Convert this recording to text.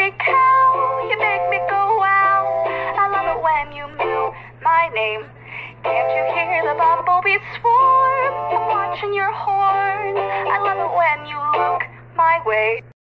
me cow, you make me go wow. I love it when you mew my name. Can't you hear the bumblebees swarm? I'm watching your horns. I love it when you look my way.